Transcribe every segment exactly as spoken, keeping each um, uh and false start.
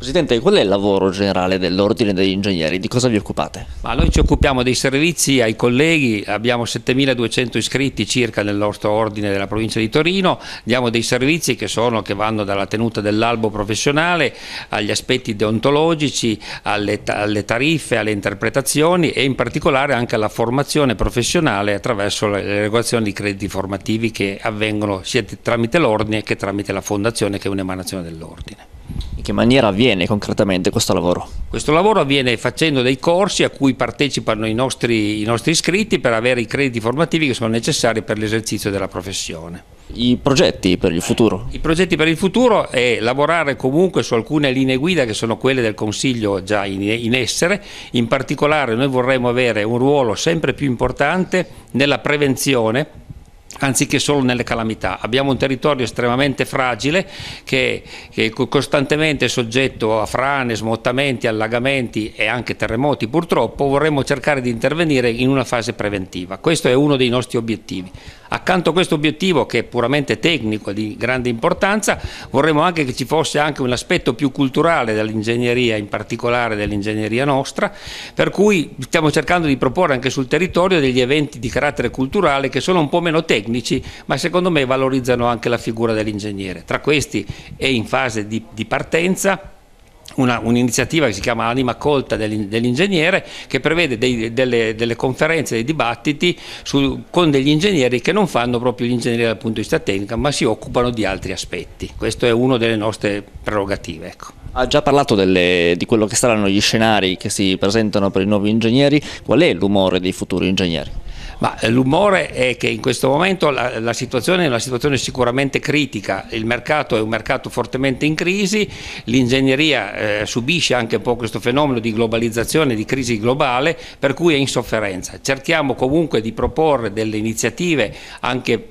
Presidente, qual è il lavoro generale dell'Ordine degli Ingegneri? Di cosa vi occupate? Ma noi ci occupiamo dei servizi ai colleghi, abbiamo settemiladuecento iscritti circa nel nostro ordine della provincia di Torino, diamo dei servizi che, sono, che vanno dalla tenuta dell'albo professionale agli aspetti deontologici, alle, alle tariffe, alle interpretazioni e in particolare anche alla formazione professionale attraverso l'erogazione di crediti formativi che avvengono sia tramite l'ordine che tramite la fondazione, che è un'emanazione dell'ordine. In che maniera avviene concretamente questo lavoro? Questo lavoro avviene facendo dei corsi a cui partecipano i nostri, i nostri iscritti per avere i crediti formativi che sono necessari per l'esercizio della professione. I progetti per il futuro? I progetti per il futuro è lavorare comunque su alcune linee guida che sono quelle del Consiglio già in, in essere. In particolare noi vorremmo avere un ruolo sempre più importante nella prevenzione anziché solo nelle calamità. Abbiamo un territorio estremamente fragile che, che è costantemente soggetto a frane, smottamenti, allagamenti e anche terremoti purtroppo. Vorremmo cercare di intervenire in una fase preventiva. Questo è uno dei nostri obiettivi. Accanto a questo obiettivo, che è puramente tecnico di grande importanza, vorremmo anche che ci fosse anche un aspetto più culturale dell'ingegneria, in particolare dell'ingegneria nostra, per cui stiamo cercando di proporre anche sul territorio degli eventi di carattere culturale che sono un po' meno tecnici, ma secondo me valorizzano anche la figura dell'ingegnere. Tra questi è in fase di, di partenza un'iniziativa che si chiama Anima Colta dell'ingegnere, che prevede dei, delle, delle conferenze, dei dibattiti su, con degli ingegneri che non fanno proprio l'ingegnere dal punto di vista tecnico, ma si occupano di altri aspetti. Questo è una delle nostre prerogative. Ecco. Ha già parlato delle, di quello che saranno gli scenari che si presentano per i nuovi ingegneri. Qual è l'umore dei futuri ingegneri? L'umore è che in questo momento la, la situazione è una situazione sicuramente critica, il mercato è un mercato fortemente in crisi, l'ingegneria eh, subisce anche un po' questo fenomeno di globalizzazione, di crisi globale, per cui è in sofferenza. Cerchiamo comunque di proporre delle iniziative anche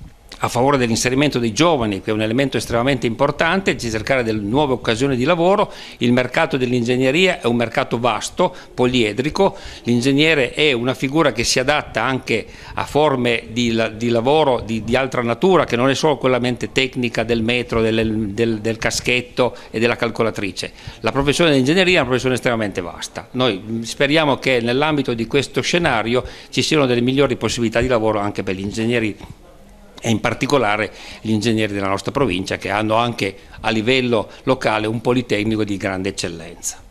a favore dell'inserimento dei giovani, che è un elemento estremamente importante, di cercare delle nuove occasioni di lavoro. Il mercato dell'ingegneria è un mercato vasto, poliedrico, l'ingegnere è una figura che si adatta anche a forme di, di lavoro di, di altra natura, che non è solo quella mente tecnica del metro, del, del, del caschetto e della calcolatrice. La professione dell'ingegneria è una professione estremamente vasta. Noi speriamo che nell'ambito di questo scenario ci siano delle migliori possibilità di lavoro anche per gli ingegneri e in particolare gli ingegneri della nostra provincia, che hanno anche a livello locale un politecnico di grande eccellenza.